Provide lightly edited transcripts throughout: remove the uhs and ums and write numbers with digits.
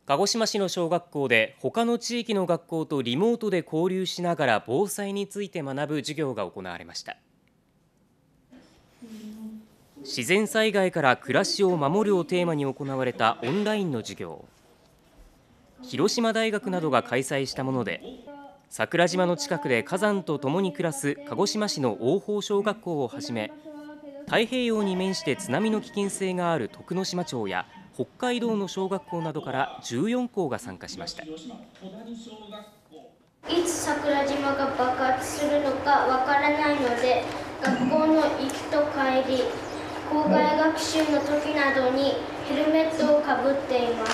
鹿児島市の小学校で他の地域の学校とリモートで交流しながら防災について学ぶ授業が行われました。自然災害から暮らしを守るをテーマに行われたオンラインの授業。広島大学などが開催したもので、桜島の近くで火山と共に暮らす鹿児島市の大宝小学校をはじめ、太平洋に面して津波の危険性がある徳之島町や北海道の小学校などから14校が参加しました。いつ桜島が爆発するのかわからないので、学校の行きと帰り、校外学習の時などにヘルメットをかぶっています。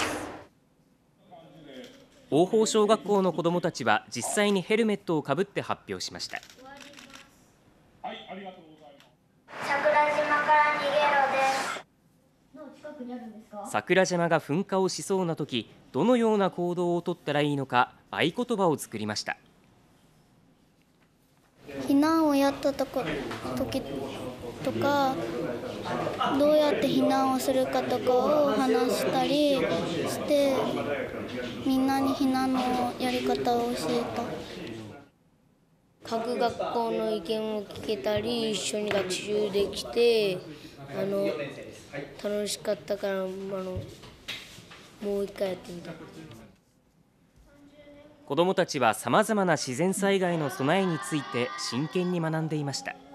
大宝小学校の子どもたちは実際にヘルメットをかぶって発表しました。 桜島から逃げろです。 桜島が噴火をしそうな時、どのような行動をとったらいいのか合言葉を作りました。 避難をやった時とか、どうやって避難をするかとかを話したりして、みんなに避難のやり方を教えた。各学校の意見を聞けたり、一緒に学習できて楽しかったから、もう一回やってみた。 子どもたちはさまざまな自然災害の備えについて真剣に学んでいました。